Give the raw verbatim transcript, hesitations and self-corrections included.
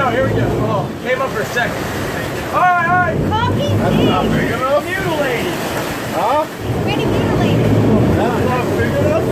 go, here we go. Oh, came up for a second. All right, all right. Coffee, That's please. not big enough. Mutilated. Huh? Ready, mutilate. That's not big enough.